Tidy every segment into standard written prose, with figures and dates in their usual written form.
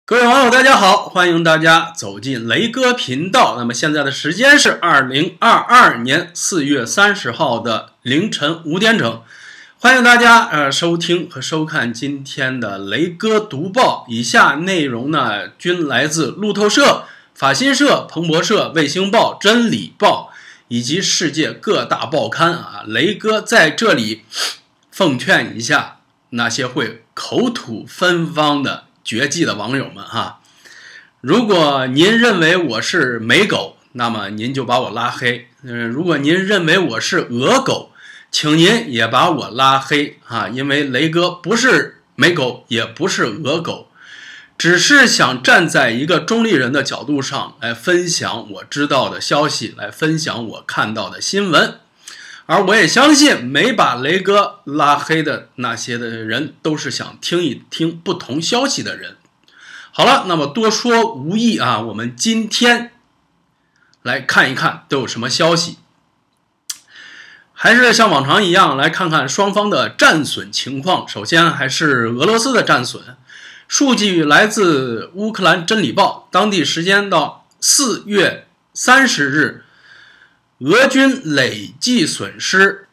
各位网友，大家好，欢迎大家走进雷哥频道。那么现在的时间是2022年4月30号的凌晨5点整，欢迎大家收听和收看今天的雷哥读报。以下内容呢均来自路透社、法新社、彭博社、卫星报、真理报以及世界各大报刊啊。雷哥在这里奉劝一下那些会口吐芬芳的绝技的网友们哈，如果您认为我是美狗，那么您就把我拉黑。如果您认为我是俄狗，请您也把我拉黑啊，因为雷哥不是美狗，也不是俄狗，只是想站在一个中立人的角度上来分享我知道的消息，来分享我看到的新闻。而我也相信没把雷哥拉黑的那些的人都是想听一听不同消息的人。好了，那么多说无益啊，我们今天来看一看都有什么消息。还是像往常一样来看看双方的战损情况。首先还是俄罗斯的战损，数据来自乌克兰真理报，当地时间到4月30日，俄军累计损失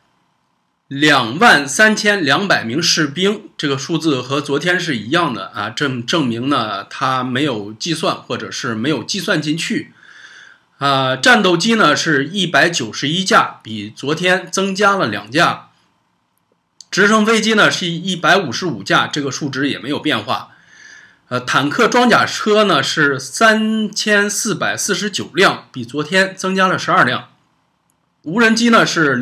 23200名士兵，这个数字和昨天是一样的啊，证明呢它没有计算或者是没有计算进去。战斗机呢是191架，比昨天增加了2架。直升飞机呢是155架，这个数值也没有变化。坦克装甲车呢是3449辆，比昨天增加了12辆。无人机呢是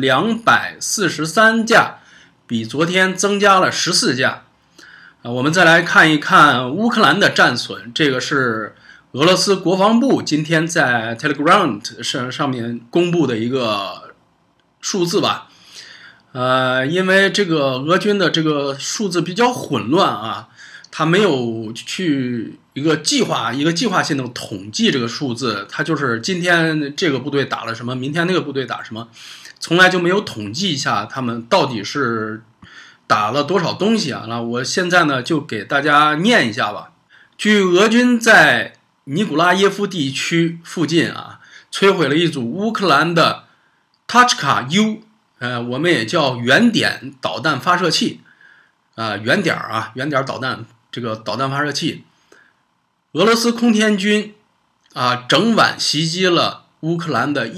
243架，比昨天增加了14架。我们再来看一看乌克兰的战损，这个是俄罗斯国防部今天在 Telegram 上面公布的一个数字吧。因为这个俄军的这个数字比较混乱啊，他没有去一个计划性的统计这个数字，他就是今天这个部队打了什么，明天那个部队打什么，从来就没有统计一下他们到底是打了多少东西啊。那我现在呢就给大家念一下吧。据俄军在尼古拉耶夫地区附近啊，摧毁了一组乌克兰的 Tachka U， 我们也叫圆点导弹发射器圆点导弹，这个导弹发射器。俄罗斯空天军整晚袭击了乌克兰的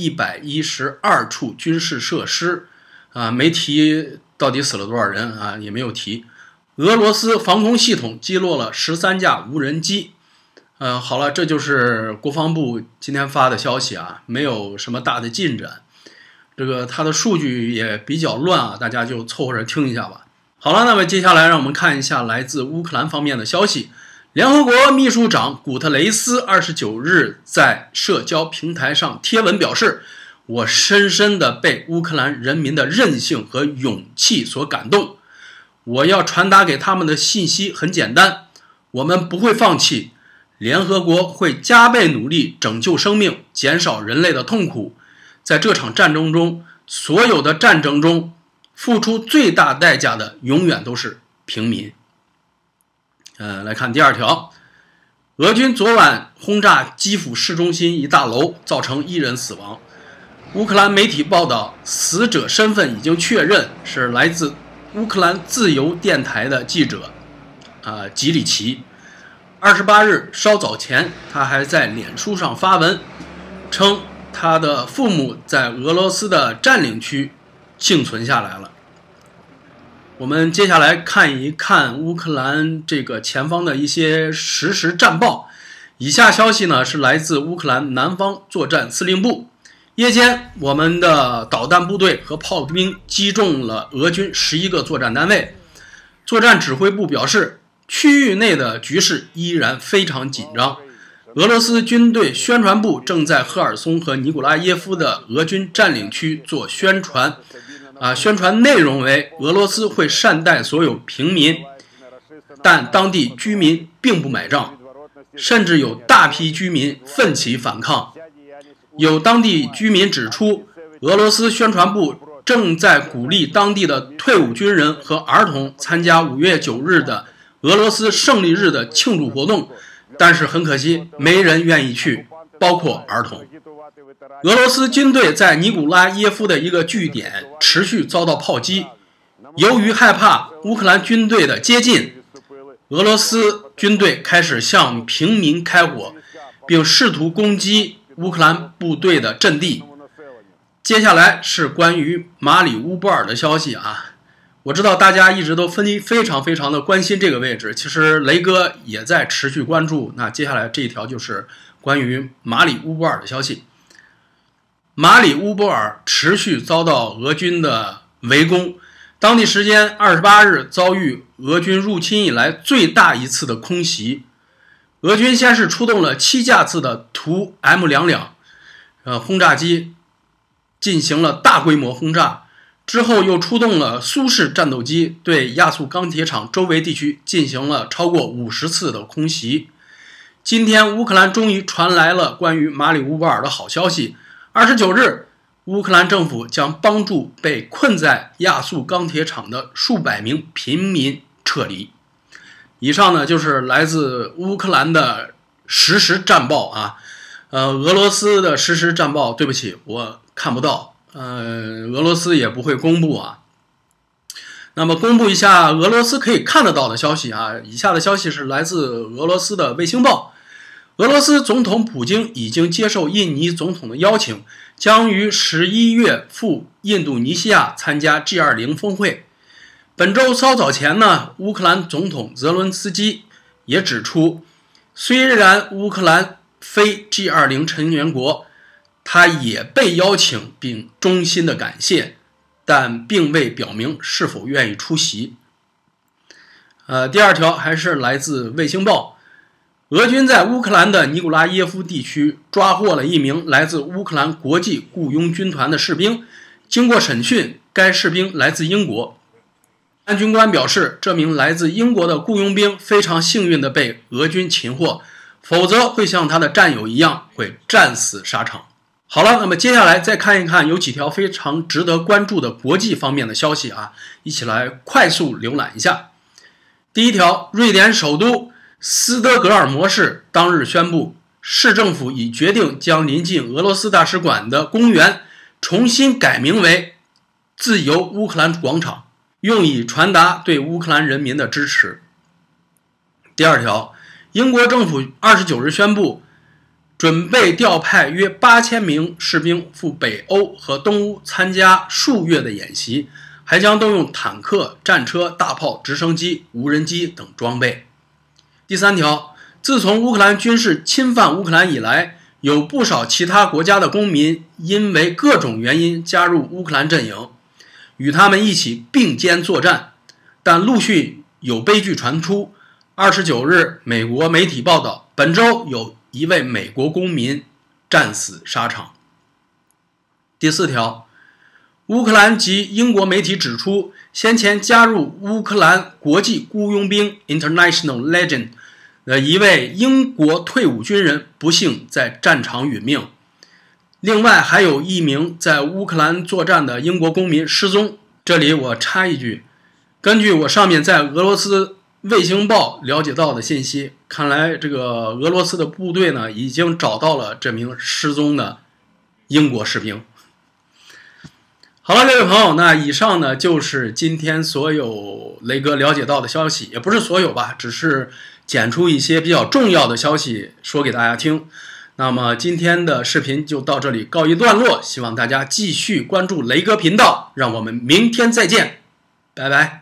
112处军事设施没提到底死了多少人也没有提。俄罗斯防空系统击落了13架无人机。好了，这就是国防部今天发的消息没有什么大的进展。这个它的数据也比较乱大家就凑合着听一下吧。好了，那么接下来让我们看一下来自乌克兰方面的消息。联合国秘书长古特雷斯29日在社交平台上贴文表示，我深深地被乌克兰人民的韧性和勇气所感动。我要传达给他们的信息很简单，我们不会放弃，联合国会加倍努力拯救生命，减少人类的痛苦。在这场战争中，所有的战争中，付出最大代价的永远都是平民。来看第二条，俄军昨晚轰炸基辅市中心一大楼，造成1人死亡。乌克兰媒体报道，死者身份已经确认，是来自乌克兰自由电台的记者吉里奇。28日稍早前，他还在脸书上发文，称他的父母在俄罗斯的占领区幸存下来了。我们接下来看一看乌克兰这个前方的一些实时战报。以下消息呢是来自乌克兰南方作战司令部。夜间，我们的导弹部队和炮兵击中了俄军11个作战单位。作战指挥部表示，区域内的局势依然非常紧张。俄罗斯军队宣传部正在赫尔松和尼古拉耶夫的俄军占领区做宣传。宣传内容为俄罗斯会善待所有平民，但当地居民并不买账，甚至有大批居民奋起反抗。有当地居民指出，俄罗斯宣传部正在鼓励当地的退伍军人和儿童参加5月9日的俄罗斯胜利日的庆祝活动， 但是很可惜，没人愿意去，包括儿童。俄罗斯军队在尼古拉耶夫的一个据点持续遭到炮击，由于害怕乌克兰军队的接近，俄罗斯军队开始向平民开火，并试图攻击乌克兰部队的阵地。接下来是关于马里乌波尔的消息啊。我知道大家一直都非常的关心这个位置，其实雷哥也在持续关注。那接下来这一条就是关于马里乌波尔的消息。马里乌波尔持续遭到俄军的围攻，当地时间28日遭遇俄军入侵以来最大一次的空袭。俄军先是出动了7架次的图 M22轰炸机进行了大规模轰炸，之后又出动了苏式战斗机对亚速钢铁厂周围地区进行了超过50次的空袭。今天乌克兰终于传来了关于马里乌波尔的好消息，29日乌克兰政府将帮助被困在亚速钢铁厂的数百名平民撤离。以上呢就是来自乌克兰的实时战报啊，俄罗斯的实时战报对不起我看不到，俄罗斯也不会公布啊。那么公布一下俄罗斯可以看得到的消息啊，以下的消息是来自俄罗斯的卫星报。俄罗斯总统普京已经接受印尼总统的邀请，将于11月赴印度尼西亚参加 G20 峰会。本周稍早前呢，乌克兰总统泽伦斯基也指出，虽然乌克兰非 G20 成员国，他也被邀请并衷心的感谢，但并未表明是否愿意出席。第二条还是来自卫星报。俄军在乌克兰的尼古拉耶夫地区抓获了一名来自乌克兰国际雇佣军团的士兵，经过审讯，该士兵来自英国。军官表示，这名来自英国的雇佣兵非常幸运地被俄军擒获，否则会像他的战友一样会战死沙场。好了，那么接下来再看一看有几条非常值得关注的国际方面的消息啊，一起来快速浏览一下。第一条，瑞典首都斯德哥尔摩市当日宣布，市政府已决定将临近俄罗斯大使馆的公园重新改名为自由乌克兰广场，用以传达对乌克兰人民的支持。第二条，英国政府29日宣布，准备调派约8000名士兵赴北欧和东欧参加数月的演习，还将动用坦克、战车、大炮、直升机、无人机等装备。第三条，自从乌克兰军事侵犯乌克兰以来，有不少其他国家的公民因为各种原因加入乌克兰阵营，与他们一起并肩作战，但陆续有悲剧传出。29日，美国媒体报道，本周有一位美国公民战死沙场。第四条，乌克兰及英国媒体指出，先前加入乌克兰国际雇佣兵 International Legion 的一位英国退伍军人不幸在战场殒命，另外还有一名在乌克兰作战的英国公民失踪。这里我插一句，根据我上面在俄罗斯卫星报了解到的信息，看来这个俄罗斯的部队呢已经找到了这名失踪的英国士兵。好了，各位朋友，那以上呢就是今天所有雷哥了解到的消息，也不是所有吧，只是捡出一些比较重要的消息说给大家听。那么今天的视频就到这里告一段落，希望大家继续关注雷哥频道，让我们明天再见，拜拜。